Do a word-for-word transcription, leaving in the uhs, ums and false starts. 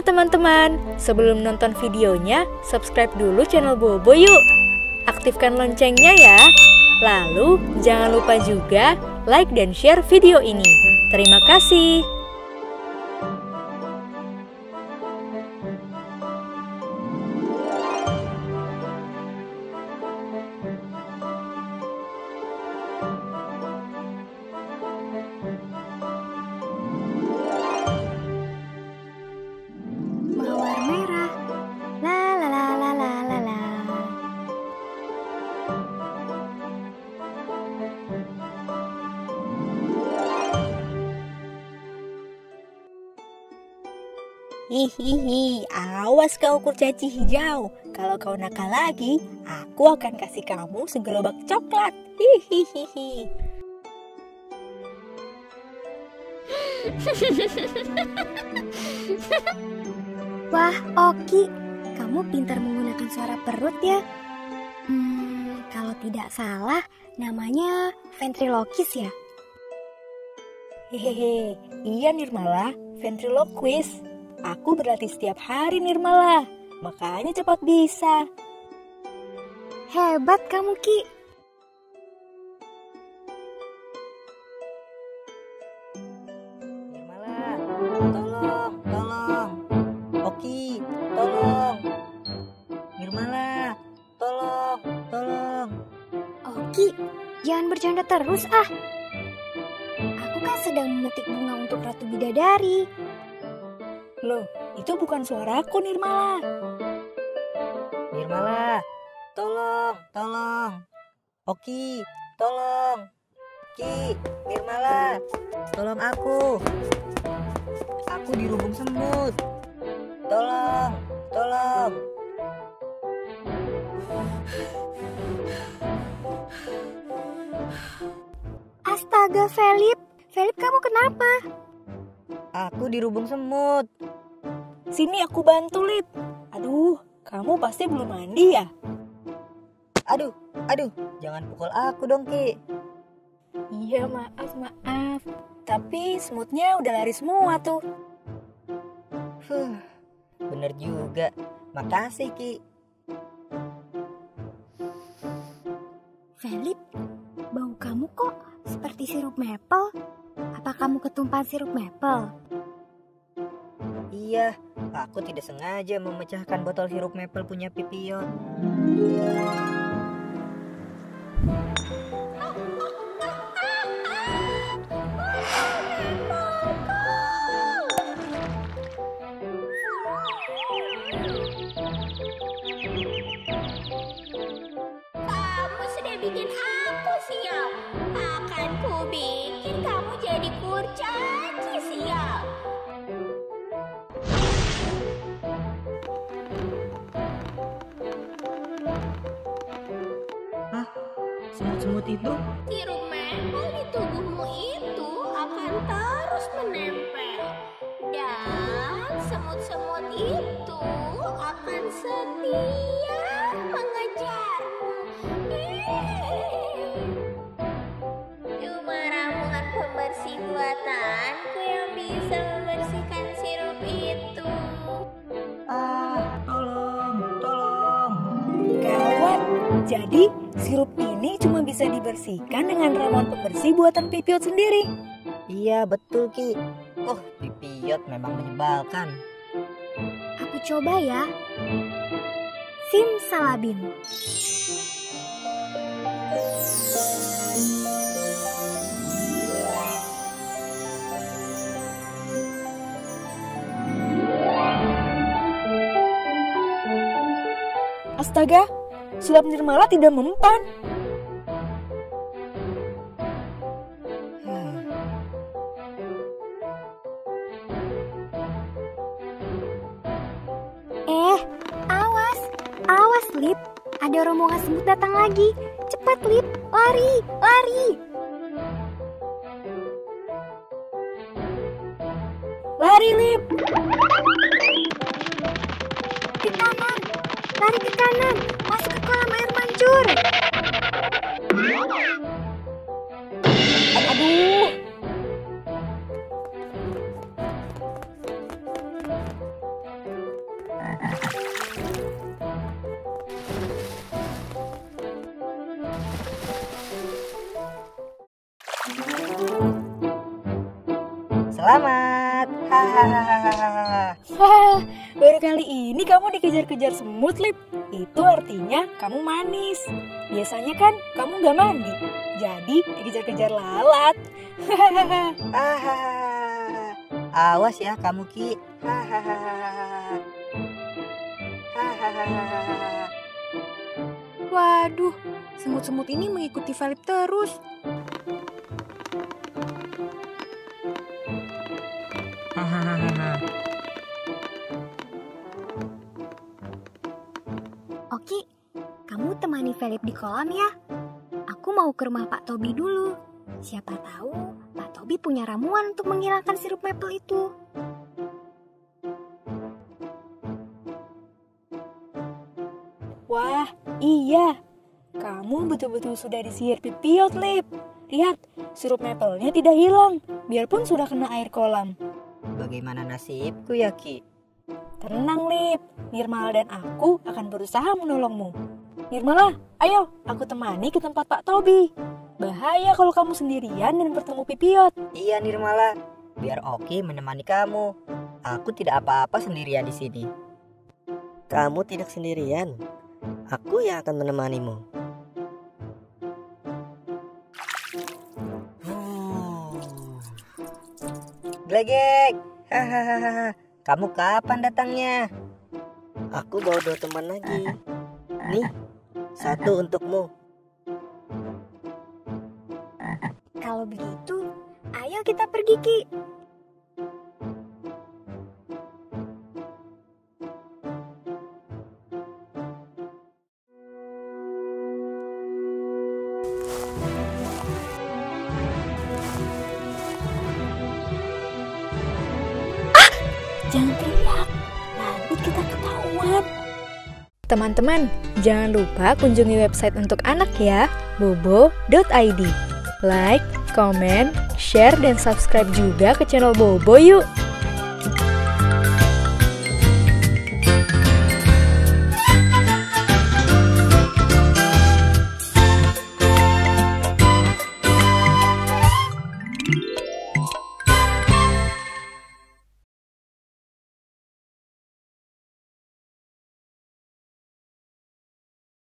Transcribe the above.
Halo teman-teman, sebelum nonton videonya, subscribe dulu channel Bobo yuk. Aktifkan loncengnya ya. Lalu, jangan lupa juga like dan share video ini. Terima kasih. Mawar merah, la la la la la la la. Hihihi, awas kau kurcaci hijau. Kalau kau nakal lagi, aku akan kasih kamu segerobak coklat. Hihihihi. Wah, Oki, kamu pintar menggunakan suara perut ya. Hmm, kalau tidak salah, namanya ventriloquis ya. Hehehe, iya Nirmala, ventriloquis. Aku berlatih setiap hari Nirmala, makanya cepat bisa. Hebat kamu, Ki. Nirmala, tolong, tolong. Oki, tolong. Nirmala, tolong, tolong. Oki, jangan bercanda terus ah. Aku kan sedang memetik bunga untuk Ratu Bidadari. Loh, itu bukan suaraku Nirmala. Nirmala, tolong, tolong. Oki, tolong. Ki, Nirmala, tolong aku. Aku dirubung semut. Tolong, tolong. Astaga, Felip. Felip, kamu kenapa? Aku dirubung semut. Sini aku bantu, Lip. Aduh, kamu pasti belum mandi ya? Aduh, aduh, jangan pukul aku dong, Ki. Iya, maaf, maaf. Tapi semutnya udah lari semua tuh. Huh, bener juga. Makasih, Ki. Felip, bau kamu kok seperti sirup maple? Apa kamu ketumpahan sirup maple? Iya, aku tidak sengaja memecahkan botol sirup maple punya Pipiot. Kamu sudah bikin aku sial. Akan ku bikin kamu jadi kurcaci sial. Hah? Semut-semut itu? Sirup maple di tubuhmu itu akan terus menempel. Dan semut-semut itu akan setia mengejarmu. Cuma ramuan pembersih buatanku yang bisa membersihkan sirup itu. Ah, tolong, tolong. Gawat, jadi sirup ini cuma bisa dibersihkan dengan ramuan pembersih buatan Pipiot sendiri. Iya, betul, Ki. Oh, Pipiot memang menyebalkan. Aku coba ya. Simsalabim. Astaga, sulap Nirmala tidak mempan. Hmm. Eh, awas. Awas, Lip. Ada rombongan semut datang lagi. Cepat, Lip. Lari, lari. Lari, Lip. Ke kanan. Lari ke kanan. Masuk ke kolam air mancur. Aduh. Selamat. Hahaha. Wah, baru kali ini kamu dikejar-kejar semut, Lip. Itu artinya kamu manis. Biasanya kan kamu gak mandi, jadi dikejar-kejar lalat. Hahaha. Awas ya kamu, Ki. Hahaha. Hahaha. Waduh, semut-semut ini mengikuti Philip terus. Oki, kamu temani Philip di kolam ya. Aku mau ke rumah Pak Tobi dulu. Siapa tahu Pak Tobi punya ramuan untuk menghilangkan sirup maple itu. Wah, iya. Kamu betul-betul sudah disihir Pipiot, Lip. Lihat, sirup maple-nya tidak hilang, biarpun sudah kena air kolam. Bagaimana nasibku ya, Ki? Tenang, Lip. Nirmala dan aku akan berusaha menolongmu. Nirmala, ayo, aku temani ke tempat Pak Tobi. Bahaya kalau kamu sendirian dan bertemu Pipiot. Iya, Nirmala. Biar Oki menemani kamu. Aku tidak apa-apa sendirian di sini. Kamu tidak sendirian. Aku yang akan menemanimu. Glegek. Hahaha. Kamu kapan datangnya? Aku bawa dua teman lagi. Nih, satu untukmu. Kalau begitu, ayo kita pergi, Ki. Jangan teriak, nanti kita ketahuan. Teman-teman, jangan lupa kunjungi website untuk anak ya, bobo dot i d. Like, comment, share, dan subscribe juga ke channel Bobo yuk.